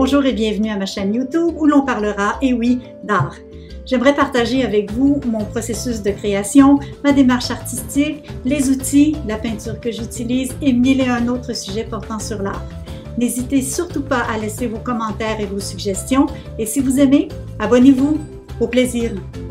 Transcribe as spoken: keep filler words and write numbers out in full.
Bonjour et bienvenue à ma chaîne YouTube où l'on parlera, et oui, d'art. J'aimerais partager avec vous mon processus de création, ma démarche artistique, les outils, la peinture que j'utilise et mille et un autres sujets portant sur l'art. N'hésitez surtout pas à laisser vos commentaires et vos suggestions et si vous aimez, abonnez-vous. Au plaisir!